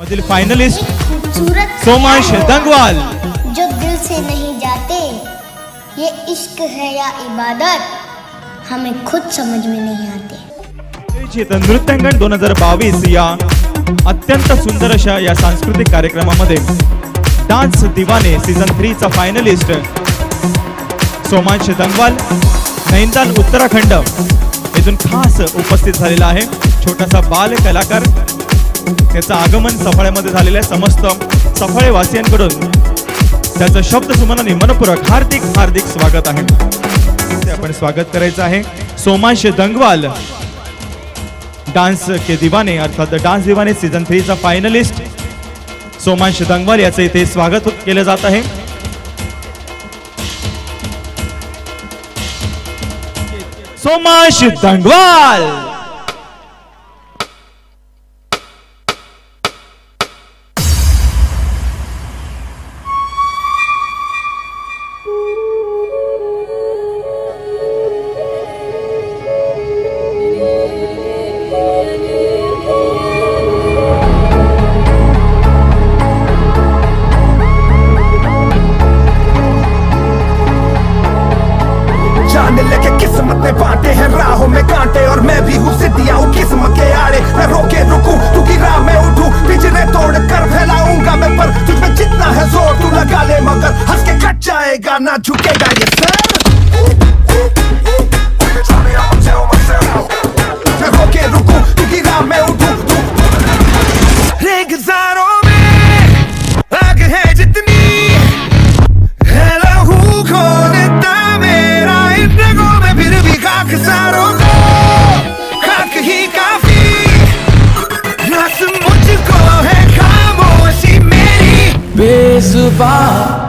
मधील फाइनलिस्ट खूबसूरत सोमांश दंगवाल। जो दिल से नहीं जाते, ये इश्क है या इबादत, हमें खुद समझ में नहीं आते। नृत्यांगण 2022 या अत्यंत सुंदर अशा या सांस्कृतिक कार्यक्रमामध्ये डान्स दिवाने सीझन 3 चा फायनलिस्ट सोमांश दंगवाल नैनिताल उत्तराखंड येथून खास उपस्थित झालेला आहे। छोटासा बाल कलाकार याचं आगमन सफाळ्यामध्ये झालेलं आहे। समस्त सफाळे वासियांकडून त्याचं शब्द सुमनाने मनपूर्वक हार्दिक हार्दिक स्वागत आहे। ते आपण स्वागत करायचं आहे सोमांश दंगवाल डांस के दीवाने अर्थात डांस दीवाने सीझन 3 चा फायनलिस्ट सोमांश दंगवाल याचे इथे स्वागत केले जात आहे। सोमांश दंगवाल लेके किस्मत में बांटे हैं राहों में कांटे और मैं भी हूँ सिद्धिया हूँ किस्मत के आड़े। मैं रोके रुकूं तू की राह में उठूं, पिंजरे तोड़ कर फैलाऊंगा मैं पर तुझ में जितना है जोर तू लगा ले मगर हंस के कट जाएगा ना झुकेगा ये सर। मैं रोके रुकूं तू की राह में उठूं रेगिस्तानों में आग है जितनी है लहू खो देता मेरा इन रगों में फिर भी खाक सारों को खाक ही काफी रस मुझको है खामोशी मेरी बेजुबान